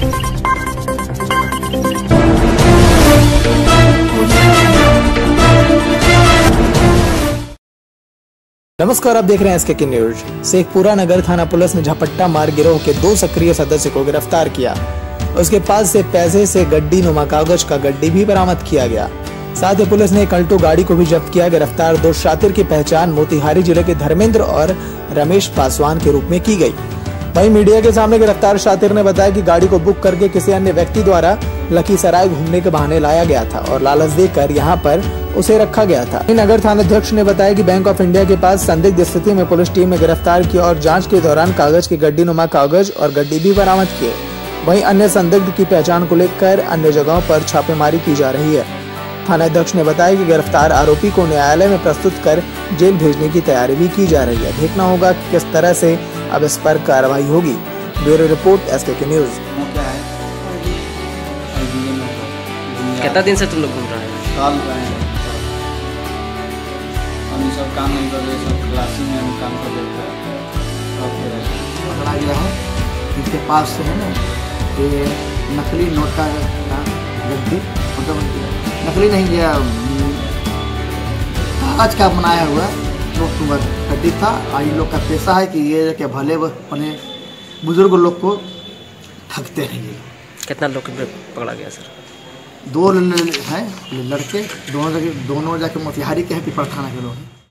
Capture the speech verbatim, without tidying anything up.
नमस्कार, आप देख रहे हैं एस के के न्यूज। शेखपुरा नगर थाना पुलिस ने झपट्टा मार गिरोह के दो सक्रिय सदस्य को गिरफ्तार किया। उसके पास से पैसे से गड्डी नुमा कागज का गड्डी भी बरामद किया गया। साथ ही पुलिस ने एक अल्टो गाड़ी को भी जब्त किया। गिरफ्तार दो शातिर की पहचान मोतिहारी जिले के धर्मेंद्र और रमेश पासवान के रूप में की गई। वहीं मीडिया के सामने गिरफ्तार शातिर ने बताया कि गाड़ी को बुक करके किसी अन्य व्यक्ति द्वारा लखीसराय घूमने के बहाने लाया गया था और लालच देकर यहां पर उसे रखा गया था। नगर थानाध्यक्ष ने बताया कि बैंक ऑफ इंडिया के पास संदिग्ध स्थिति में पुलिस टीम ने गिरफ्तार किया और जांच के दौरान कागज की गड्डी नुमा कागज और गड्डी भी बरामद किए। वहीं अन्य संदिग्ध की पहचान को लेकर अन्य जगहों पर छापेमारी की जा रही है। थानाध्यक्ष ने बताया कि गिरफ्तार आरोपी को न्यायालय में प्रस्तुत कर जेल भेजने की तैयारी भी की जा रही है। देखना होगा कि किस तरह से अब इस पर कार्रवाई होगी। ब्यूरो रिपोर्ट एस के के न्यूज। कितना दिन से तुम लोग घूम रहे हैं? साल रहे हैं। हम सब काम नहीं कर रहे, सब क्लासी में हम काम कर रहे थे। पकड़ा गया है। इसके पास से है ना ये नकली नोट का गड्डी, मतलब नकली नहीं गया, कागज का बनाया हुआ नोट गड्डी था। और इन लोग का पैसा है कि ये कि भले अपने बुजुर्ग लोग को ठगते हैं। ये कितना लोग पकड़ा गया सर? दो हैं लड़के, दोनों जाके दोनों जाके मोतिहारी के हैं, पिपरा थाना के लोग हैं।